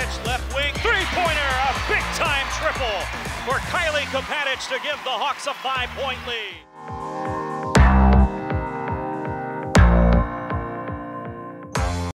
Kopatich, left wing, three-pointer, a big-time triple for Kylie Kopatich to give the Hawks a 5-point lead.